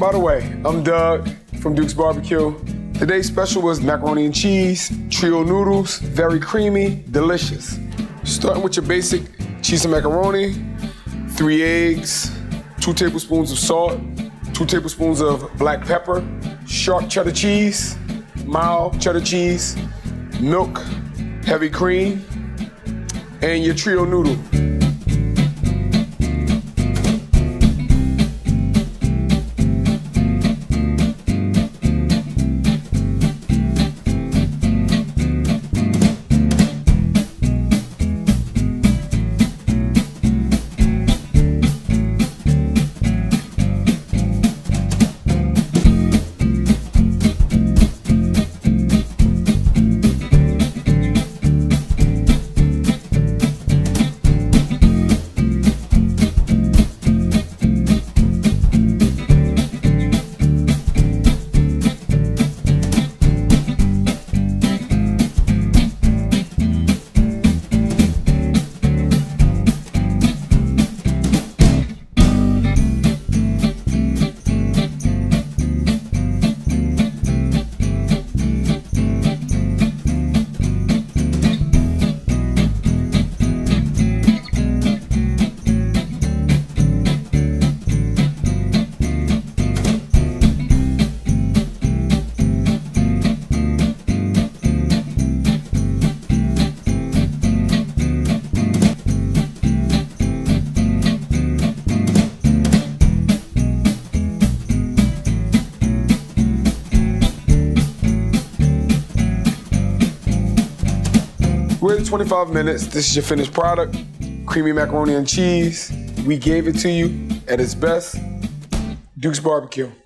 By the way, I'm Doug from Duke's Barbecue. Today's special was macaroni and cheese, trio noodles, very creamy, delicious. Starting with your basic cheese and macaroni, 3 eggs, 2 tablespoons of salt, 2 tablespoons of black pepper, sharp cheddar cheese, mild cheddar cheese, milk, heavy cream, and your trio noodle. Wait 25 minutes. This is your finished product. Creamy macaroni and cheese. We gave it to you at its best. Duke's Barbecue.